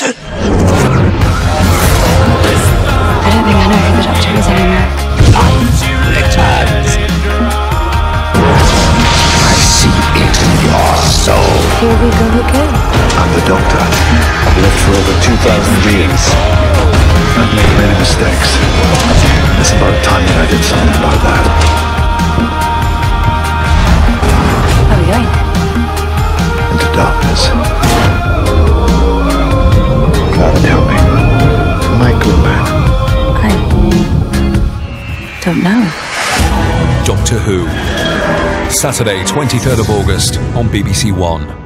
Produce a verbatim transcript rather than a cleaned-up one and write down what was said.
I don't think I know who the Doctor is anymore. Returns. I see it in your soul. Here we go again. I'm the Doctor. I've lived for over two thousand years. I've made many mistakes. It's about time that I did something about that. Where are we going? Into darkness. Clara, tell me. Am I a good man? I don't know. Doctor Who. Saturday, twenty-third of August on B B C One.